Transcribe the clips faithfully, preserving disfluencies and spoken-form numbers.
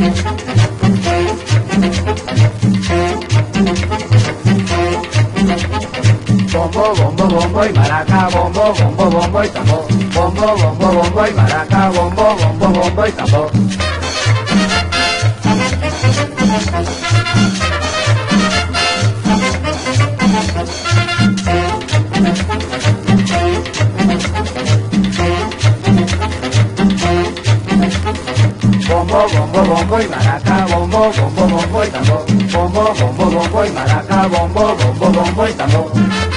Bombo, bombo, bombo y maraca, bombo, bombo, bombo y tambor. Bombo, bombo, bombo y maraca, bombo, bombo, bombo y tambor. Bombo, bombo, bombo y maraca, bombo, bombo, bombo y tambor. Bombo, bombo, bombo y maraca, bombo, bombo, bombo y tambor.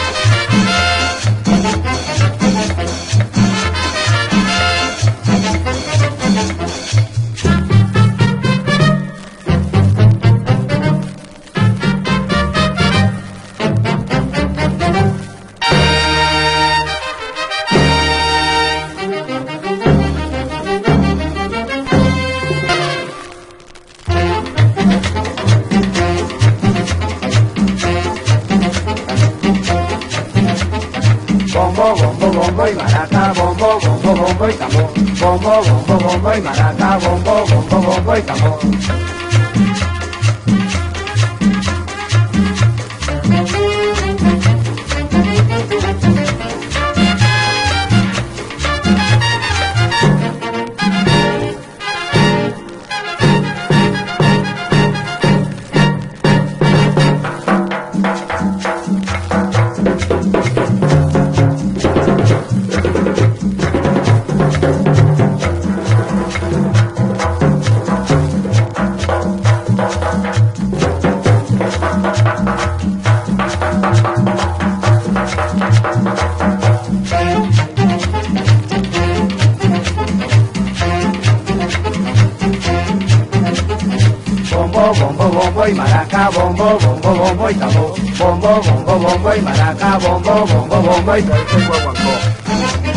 Bombo, bombo, bombo y maraca, bombo, bombo, bombo y tambor. Bombo, bombo, bombo y maraca, bombo, bombo, bombo y tambor. Bombo, bombo, bombo y maraca, bombo, bombo, bombo y tambor. Bombo, bombo, bombo y maraca, bombo, bombo, bombo y tambor.